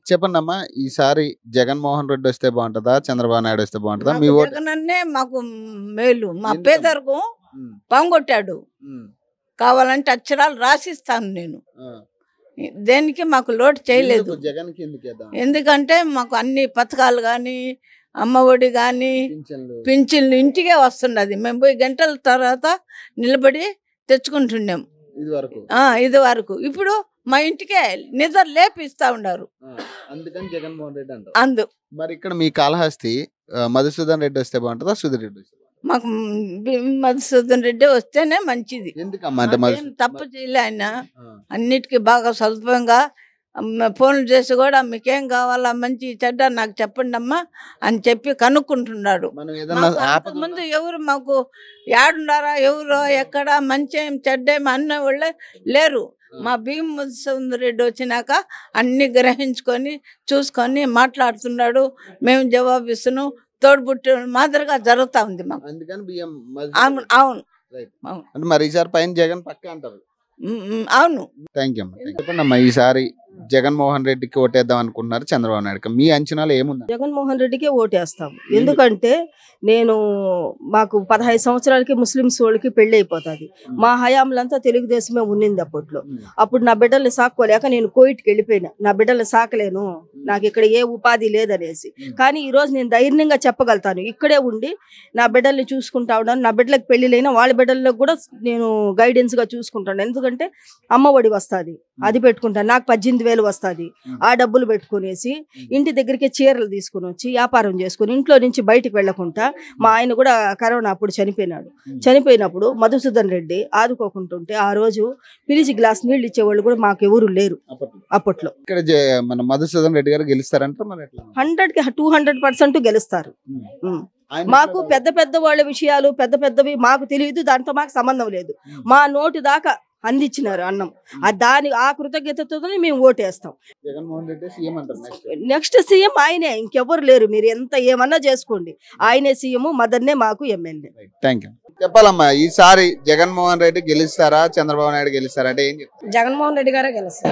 చెప్పండమ్మా ఈసారి జగన్మోహన్ రెడ్డి వస్తే బాగుంటుందా? చంద్రబాబు నాయుడు వస్తే బాగుంటుందా? మీ మాకు ఓటు జగనన్నే మాకు మేలు. మా ఎందుకని? పేదరికం ఉమ్, పంగొట్టాడు. ఉమ్, కావాలంటే అక్షరాలు రాసిస్తాను నేను. ఆ. దేనికి మాకు లోటు చేయలేదు. ఎందుకు జగన్కి ఎందుకు వేద్దాం? ఎందుకంటే మాకు అన్ని పథకాలు కానీ, అమ్మఒడి కానీ, పింఛన్లు పింఛన్లు ఇంటికే వస్తున్నది. మేము పోయి గంటల తర్వాత నిలబడి తెచ్చుకుంటున్నాం ఇది వరకు ఇది వరకు. ఇప్పుడు మా ఇంటికే నిద్ర లేపిస్తా ఉన్నారు. అందుకని జగన్మోహన్ రెడ్డి అంటారు. అందు మరి ఇక్కడ మీ కాళహస్తి మధుసూదన్ రెడ్డి వస్తే బాగుంటుందా? సుధీర్ రెడ్డి వస్తే బాగుంటుందా? మాకు మధుసూదన్ రెడ్డి వస్తేనే మంచిది. ఎందుకమ్మా అంటే మాకేం తప్పు చేయలే ఆయన. అన్నిటికీ బాగా సదుపాయంగా ఫోన్లు చేసి కూడా మీకేం కావాలా, మంచి చెడ్డ నాకు చెప్పండి అమ్మా అని చెప్పి కనుక్కుంటున్నాడు. మనం ఏదన్నా ఆపద ముందు ఎవరు మాకు ఏడున్నారా, ఎవరో ఎక్కడ మంచేం చెడ్డేం అన్న వాళ్ళే లేరు. మా భీమ్ మధుసూదన్ రెడ్డి వచ్చినాక అన్ని గ్రహించుకొని చూసుకొని మాట్లాడుతున్నాడు. మేము జవాబిస్తున్నాం. తోడుబుట్టి మాదిరిగా జరుగుతా ఉంది మాకు. అందుకని బియ్యం అవును అవును అవును అంటే మరి ఈసారి పైన జగన్ పక్క అంటారు. అవును. థ్యాంక్ యూ అమ్మా. చెప్పండి అమ్మా ఈసారి జగన్మోహన్ రెడ్డికి ఓటేద్దాం అనుకుంటున్నారు చంద్రబాబు నాయుడు. మీ అంచనాలు ఏముంది? జగన్మోహన్ రెడ్డికే ఓటేస్తాం. ఎందుకంటే మాకు 15 సంవత్సరాలకి ముస్లిమ్స్ వాళ్ళకి పెళ్లి అయిపోతుంది. మా హయాంలంతా తెలుగుదేశమే ఉన్నింది అప్పట్లో. అప్పుడు నా బిడ్డల్ని సాక్కోలేక నేను కోయిట్కి వెళ్ళిపోయినా. నా బిడ్డల్ని సాకలేను, నాకు ఇక్కడ ఏ ఉపాధి లేదనేసి. కానీ ఈ రోజు నేను ధైర్యంగా చెప్పగలుగుతాను, ఇక్కడే ఉండి నా బిడ్డల్ని చూసుకుంటా ఉన్నాను. నా బిడ్డలకు పెళ్లిలైనా వాళ్ళ బిడ్డలకు కూడా నేను గైడెన్స్ గా చూసుకుంటాను. ఎందుకంటే అమ్మఒడి వస్తుంది, అది పెట్టుకుంటాను. నాకు 18,000 వస్తుంది. ఆ డబ్బులు పెట్టుకునేసి ఇంటి దగ్గరికి చీరలు తీసుకుని వచ్చి వ్యాపారం చేసుకుని ఇంట్లో నుంచి బయటికి వెళ్లకుండా, మా ఆయన కూడా కరోనా అప్పుడు చనిపోయినాడు. చనిపోయినప్పుడు మధుసూదన్ రెడ్డి ఆదుకోకుంటుంటే ఆ రోజు పిలిచి గ్లాస్ నీళ్ళు ఇచ్చేవాళ్ళు కూడా మాకు ఎవరు లేరు అప్పట్లో. ఇక్కడ మన మధుసూదన్ రెడ్డి గారు గెలుస్తారంటే 100కి 200% గెలుస్తారు. మాకు పెద్ద పెద్ద వాళ్ళ విషయాలు పెద్ద పెద్దవి మాకు తెలియదు, దాంతో మాకు సంబంధం లేదు. మా నోటి దాకా అందించినారు అన్నం, ఆ కృతజ్ఞతతో మేము ఓటేస్తాం. నెక్స్ట్ సీఎం ఆయనే, ఇంకెవరు లేరు. మీరు ఎంత ఏమన్నా చేసుకోండి, ఆయనే సీఎం, మదన్నే మాకు ఎమ్మెల్యే. Thank you. చెప్పాలమ్మా ఈసారి జగన్మోహన్ రెడ్డి గెలుస్తారా చంద్రబాబు నాయుడు గెలుస్తారా అంటే ఏం చెప్తారు? జగన్మోహన్ రెడ్డి గారే గెలుస్తారు.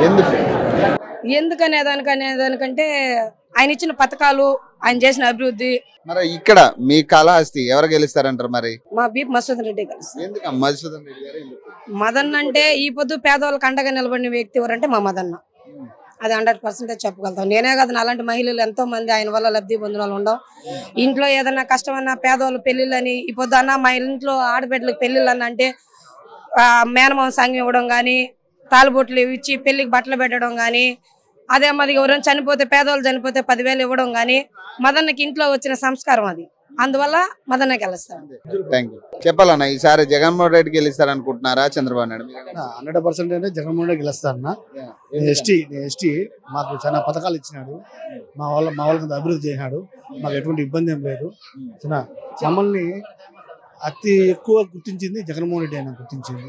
ఎందుకనేదానికంటే ఆయన ఇచ్చిన పథకాలు, ఆయన చేసిన అభివృద్ధి. మరి ఇక్కడ మీ కాళహస్తి ఎవరు గెలుస్తారంటారు? మరి మా భీమ్ మధుసూదన్ రెడ్డి గెలుస్తారు. ఎందుకు మధుసూదన్ రెడ్డి గారు? మదన్ అంటే ఈ పొద్దు పేదవాళ్ళకి అండగా నిలబడిన వ్యక్తి ఎవరంటే మా మదన్న. అది 100% చెప్పగలుగుతాం. నేనే కదా, అలాంటి మహిళలు ఎంతో మంది ఆయన వల్ల లబ్ధి పొందిన వాళ్ళు ఉండవు. ఇంట్లో ఏదన్నా కష్టమన్నా పేదవాళ్ళు పెళ్లిళ్ళని, ఈ పొద్దు అన్న మా ఇంట్లో ఆడబిడ్డలకు పెళ్లిళ్ళని అంటే మేనమామ సంఘం ఇవ్వడం కానీ, తాలుబొట్లు ఇచ్చి పెళ్లికి బట్టలు పెట్టడం కానీ, అదే మరి ఎవరైనా చనిపోతే, పేదవాళ్ళు చనిపోతే 10,000 ఇవ్వడం కానీ మదన్నకి ఇంట్లో వచ్చిన సంస్కారం అది. అందువల్ల మదన్న గెలుస్తాడు. చెప్పాలన్నా ఈసారి జగన్మోహన్ రెడ్డి గెలుస్తారు అనుకుంటున్నారా చంద్రబాబు నాయుడు? 100% జగన్మోహన్ రెడ్డి గెలుస్తారన్న. ఎస్టీ మాకు చాలా పథకాలు ఇచ్చినాడు, మా వాళ్ళకి అభివృద్ధి చేసినాడు. మాకు ఎటువంటి ఇబ్బంది ఏం లేదు. మమ్మల్ని అతి ఎక్కువ గుర్తించింది జగన్మోహన్ రెడ్డి ఆయన గుర్తించింది.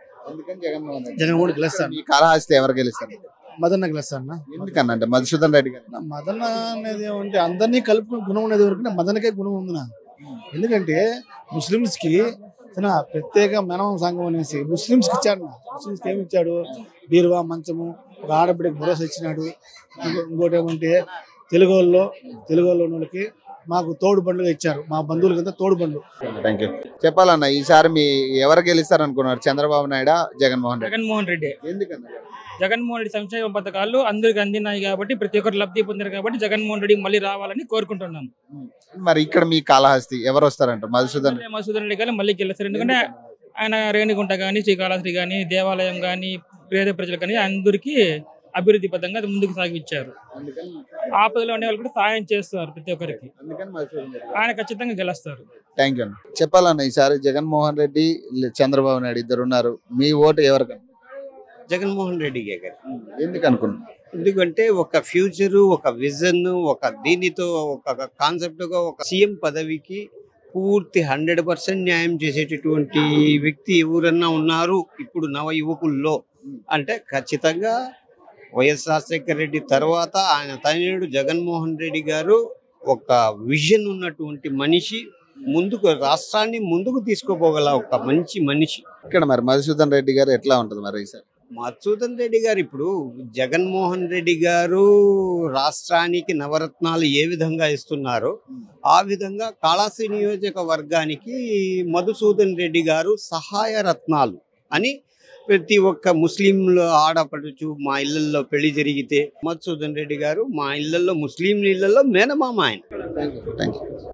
జగన్మోహన్ రెడ్డి గెలుస్తాను. ఈ కాళహస్తి ఎవరు గెలుస్తారు? మదన్న గెలుస్తాను. ఎందుకన్నా అంటే మధుసూదన్ రెడ్డి గారు? మదన్న అనేది ఏమంటే అందరినీ కలుపుకునే గుణం ఉన్నది వరకు మదనకే గుణం ఉంది నాకు. ఎందుకంటే ముస్లిమ్స్ కి ప్రత్యేక మేనమామ సంఘం అనేసి ముస్లిమ్స్ కి ఇచ్చాడు. ముస్లిమ్స్ కి ఏమి ఇచ్చాడు? బీరువా, మంచము, ఒక ఆడబిడ్డకి భరోసా ఇచ్చినాడు. ఇంకోటి ఏమంటే తెలుగు వాళ్ళకి మాకు తోడు బండ్లుగా ఇచ్చారు. మా బంధువులకంతా తోడు బండ్లు. Thank you. చెప్పాలన్నా ఈసారి మీ ఎవరు గెలుస్తారు అనుకున్నారు? చంద్రబాబు నాయుడు, జగన్మోహన్ రెడ్డి? జగన్మోహన్ రెడ్డి. ఎందుకన్నా? జగన్మోహన్ రెడ్డి సంక్షేమ పథకాలు అందరికి అందినాయి కాబట్టి, ప్రతి ఒక్కరు లబ్ధి పొందారు కాబట్టి జగన్మోహన్ రెడ్డి మళ్ళీ రావాలని కోరుకుంటున్నాను. మరి ఇక్కడ మీ కాళహస్తి ఎవరు వస్తారంటారు? మధుసూదన్ రెడ్డి గారు మళ్ళీ గెలుస్తారు. ఎందుకంటే ఆయన రేణిగుంట కానీ, శ్రీకాళహస్తి కానీ, దేవాలయం కానీ, పేద ప్రజలు కానీ అందరికీ అభివృద్ధి పథంగా ముందుకు సాగించారు. ఆపదలో ఉండే వాళ్ళు కూడా సహాయం చేస్తున్నారు ప్రతి ఒక్కరికి. ఆయన ఖచ్చితంగా గెలుస్తారు. Thank you. చెప్పాలన్నా ఈసారి జగన్మోహన్ రెడ్డి, చంద్రబాబు నాయుడు ఇద్దరు ఉన్నారు. మీ ఓటు ఎవరికన్నా? జగన్మోహన్ రెడ్డి గారు. ఎందుకు అనుకున్నాను? ఎందుకంటే ఒక ఫ్యూచరు, ఒక విజన్, ఒక దీనితో ఒక కాన్సెప్ట్ గా ఒక సీఎం పదవికి పూర్తి 100% న్యాయం చేసేటటువంటి వ్యక్తి ఎవరన్నా ఉన్నారు ఇప్పుడు నవ యువకుల్లో అంటే ఖచ్చితంగా వైఎస్ రాజశేఖర రెడ్డి తర్వాత ఆయన తనయుడు జగన్మోహన్ రెడ్డి గారు ఒక విజన్ ఉన్నటువంటి మనిషి, ముందుకు రాష్ట్రాన్ని ముందుకు తీసుకోపోగల ఒక మంచి మనిషి. ఇక్కడ మరి మధుసూదన్ రెడ్డి గారు ఎట్లా ఉంటుంది మరి ఈసారి? మధుసూదన్ రెడ్డి గారు ఇప్పుడు జగన్మోహన్ రెడ్డి గారు రాష్ట్రానికి నవరత్నాలు ఏ విధంగా ఇస్తున్నారో ఆ విధంగా కాళాస్త్రి నియోజకవర్గానికి మధుసూదన్ రెడ్డి గారు సహాయ రత్నాలు అని ప్రతి ఒక్క ముస్లింలు ఆడపడుచు మా ఇళ్లలో పెళ్లి జరిగితే మధుసూదన్ రెడ్డి గారు మా ఇళ్లలో ముస్లిం ఇళ్లలో మేనమామ ఆయన. Thank you.